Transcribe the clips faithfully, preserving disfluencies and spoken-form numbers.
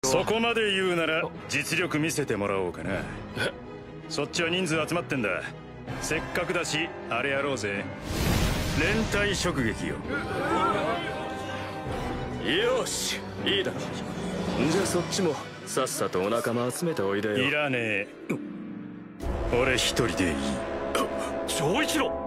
そこまで言うなら実力見せてもらおうかな。そっちは人数集まってんだ。せっかくだしあれやろうぜ。連帯直撃よ。 よし、いいだろう。じゃあそっちもさっさとお仲間集めておいでよ。 いらねえ。俺一人でいい。 長一郎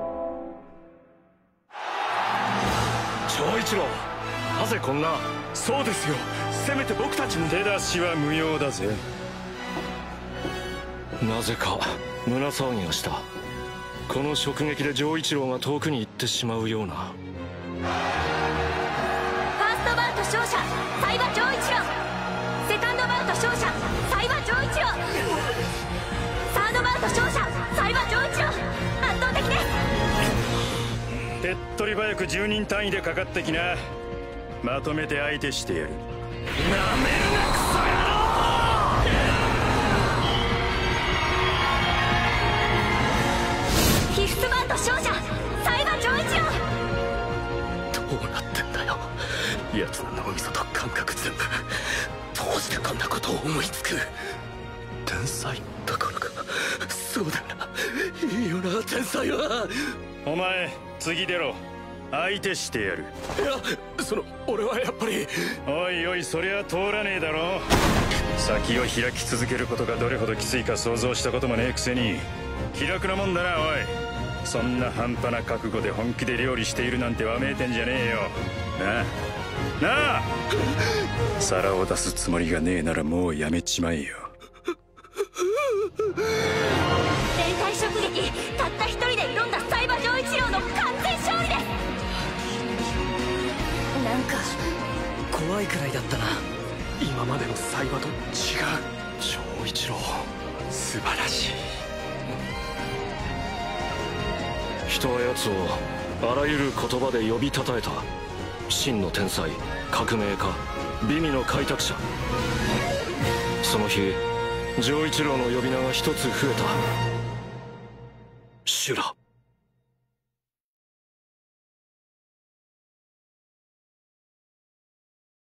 長一郎、なぜこんな。そうですよ、せめて僕たちも。 手出しは無用だぜ。 なぜか胸騒ぎがした。この直撃で丈一郎が遠くに行ってしまうような。 ファーストバウト勝者サイバ丈一郎、セカンドバウト勝者サイバ丈一郎、サードバウト勝者サイバ丈一郎、圧倒的です。 手っ取り早くじゅうにん単位でかかってきな。まとめて相手してやる。なめるなクソ野郎。 フィフスバウト勝者サイバ丈一郎。 どうなってんだよ、奴の脳みそと感覚全部。どうしてこんなことを思いつく。天才だからか。そうだよな、いいよな天才は。 お前次出ろ。相手してやる。 いや、その俺はやっぱり。 おいおい、そりゃ通らねえだろ。先を開き続けることがどれほどきついか想像したこともねえくせに気楽なもんだな。おい、そんな半端な覚悟で本気で料理しているなんてわめいてんじゃねえよなあなあ。皿を出すつもりがねえならもうやめちまえよ。 連帯直撃、たった一人で挑んだサイバ丈一郎の完全勝利です。なんか怖いくらいだったな、今までのサイバと違う。丈一郎素晴らしい。人は奴をあらゆる言葉で呼びたたえた。真の天才、革命家、美味の開拓者。その日丈一郎の呼び名が一つ増えた。修羅。